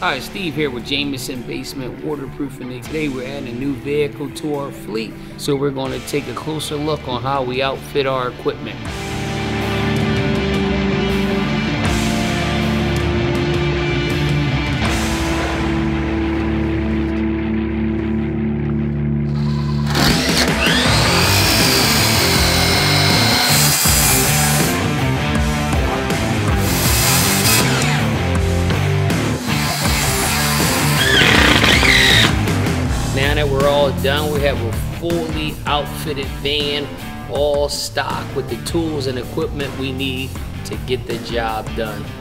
Hi, Steve here with Jamison Basement Waterproofing, and today we're adding a new vehicle to our fleet, so we're going to take a closer look on how we outfit our equipment. Now that we're all done, we have a fully outfitted van, all stocked with the tools and equipment we need to get the job done.